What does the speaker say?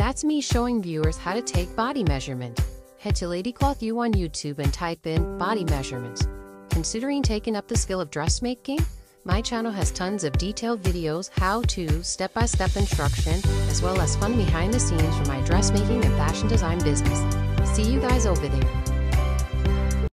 That's me showing viewers how to take body measurement. Head to Lady Cloth U on YouTube and type in body measurements. Considering taking up the skill of dressmaking? My channel has tons of detailed videos, how-to, step-by-step instruction, as well as fun behind the scenes for my dressmaking and fashion design business. See you guys over there.